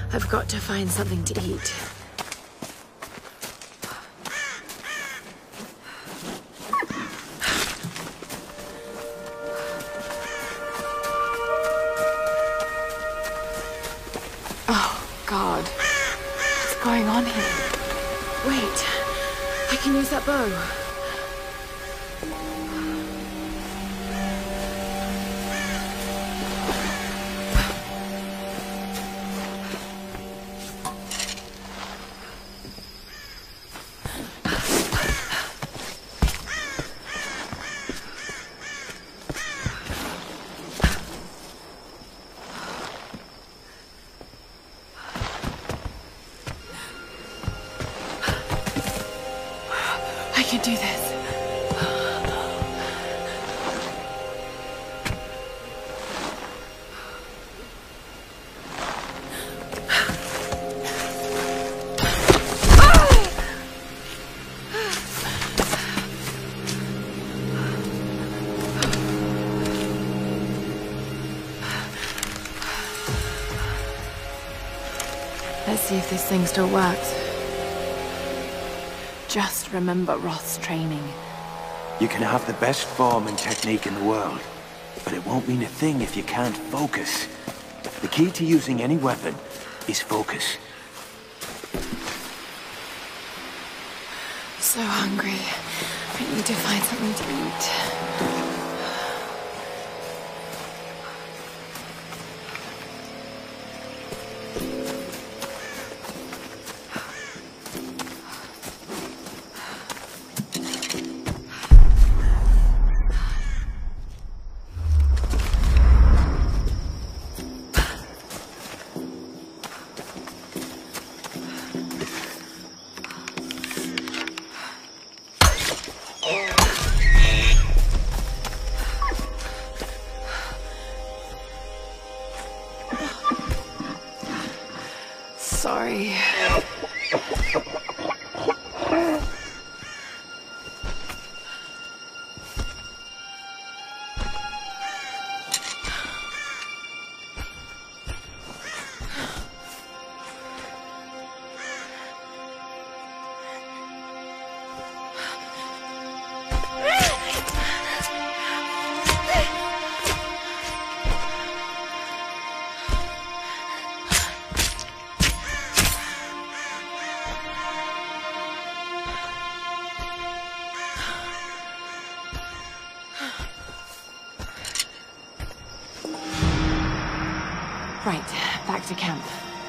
I've got to find something to eat. Oh, God. What's going on here? Wait. I can use that bow. I can do this. Let's see if this thing still works. Just remember Roth's training. You can have the best form and technique in the world, but it won't mean a thing if you can't focus. The key to using any weapon is focus. So hungry. I need to find something to eat. Sorry. Right, back to camp.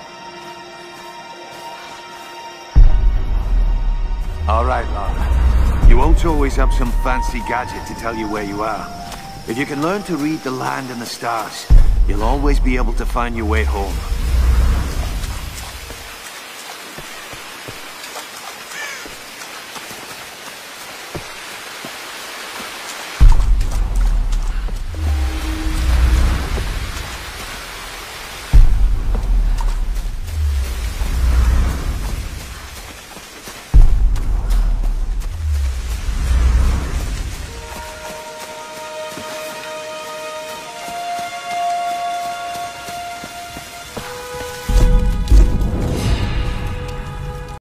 All right, Lara. You won't always have some fancy gadget to tell you where you are. If you can learn to read the land and the stars, you'll always be able to find your way home.